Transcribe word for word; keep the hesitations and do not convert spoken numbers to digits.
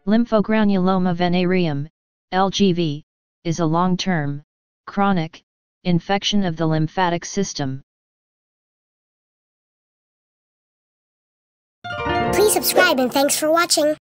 Lymphogranuloma Venereum L G V is a long-term, chronic infection of the lymphatic system. Please subscribe and thanks for watching.